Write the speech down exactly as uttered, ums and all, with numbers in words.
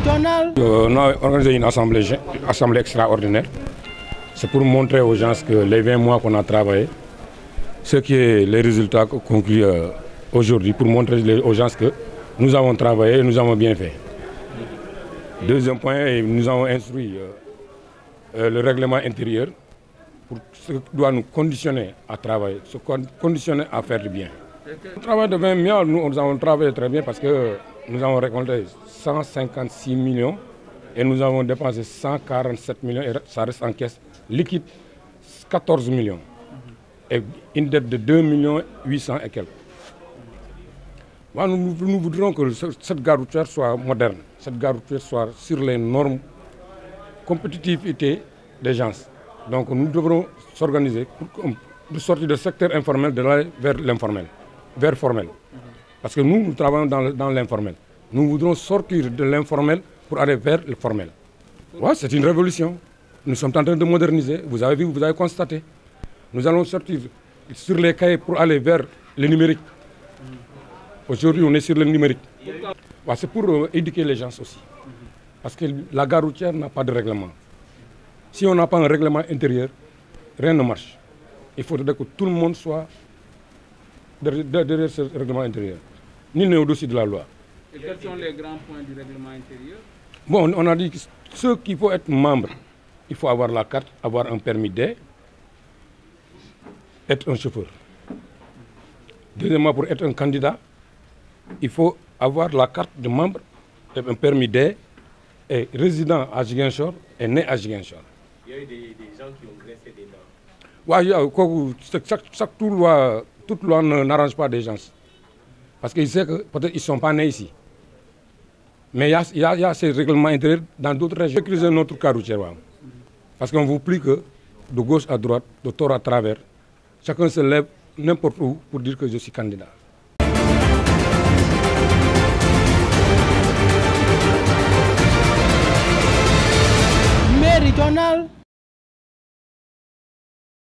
méridional. Euh, on a organisé une assemblée, assemblée extraordinaire. C'est pour montrer aux gens que les vingt mois qu'on a travaillé, ce qui est les résultats conclus euh, aujourd'hui, pour montrer aux gens que nous avons travaillé et nous avons bien fait. Deuxième point, nous avons instruit euh, euh, le règlement intérieur pour ce qui doit nous conditionner à travailler, se conditionner à faire du bien. Le travail de vingt mois, nous, nous avons travaillé très bien parce que nous avons récolté cent cinquante-six millions et nous avons dépensé cent quarante-sept millions et ça reste en caisse liquide quatorze millions et une dette de deux millions huit cents et quelques. Bon, nous, nous voudrons que cette gare routière soit moderne, cette gare routière soit sur les normes compétitivité des gens. Donc nous devrons s'organiser pour de sortir du secteur informel de l'aller vers l'informel, vers formel. Parce que nous, nous travaillons dans l'informel. Nous voudrons sortir de l'informel pour aller vers le formel. Ouais, c'est une révolution. Nous sommes en train de moderniser. Vous avez vu, vous avez constaté. Nous allons sortir sur les cahiers pour aller vers le numérique. Aujourd'hui, on est sur le numérique. Ouais, c'est pour euh, éduquer les gens aussi. Parce que la gare routière n'a pas de règlement. Si on n'a pas un règlement intérieur, rien ne marche. Il faudrait que tout le monde soit derrière, derrière ce règlement intérieur. Nul n'est au-dessus de la loi. Et quels sont les grands points du règlement intérieur? Bon, on a dit que ceux qui faut être membres, il faut avoir la carte, avoir un permis D, être un chauffeur. Deuxièmement, pour être un candidat, il faut avoir la carte de membre, un permis D, et résident à Ziguinchor et né à Ziguinchor. Il y a eu des, des gens qui ont graissé des dents. Ouais, chaque, chaque toute loi, toute loi n'arrange pas des gens. Parce qu'ils savent que peut-être ils ne sont pas nés ici. Mais il y a, il y a, il y a ces règlements intérieurs dans d'autres régions. Sécuriser notre car routier. Parce qu'on ne veut plus que de gauche à droite, de tort à travers, chacun se lève n'importe où pour dire que je suis candidat. Méridional.